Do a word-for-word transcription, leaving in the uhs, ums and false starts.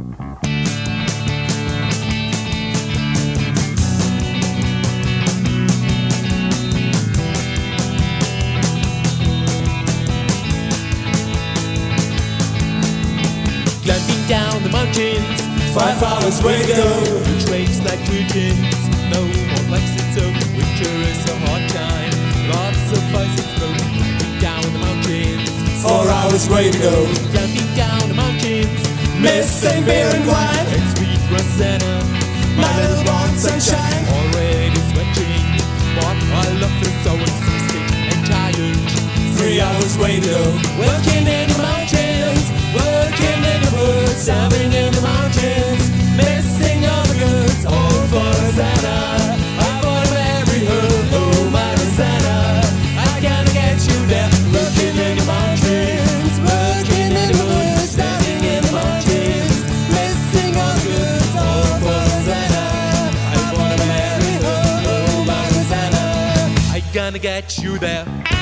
Climbing down the mountains, Five hours way to go. the trains like curtains, no more likes it so. Winter is a hard time, lots of ice and snow. Climbing down the mountains, Four hours way to go. climbing down the mountains, Missing beer and wine, and sweet Rosanna, my little warm sunshine. already sweating, but I love it so exhausted and tired. Three hours way to go. Working in the mountains, working in the woods, diving in the mountains, missing all the goods, all for Rosanna. I wanna marry her, oh my Rosanna. I gotta get you there. Working in the mountains, working in the woods, diving in the mountains, missing all the goods, all for Rosanna. I wanna marry her, oh my Rosanna. I gonna get you there.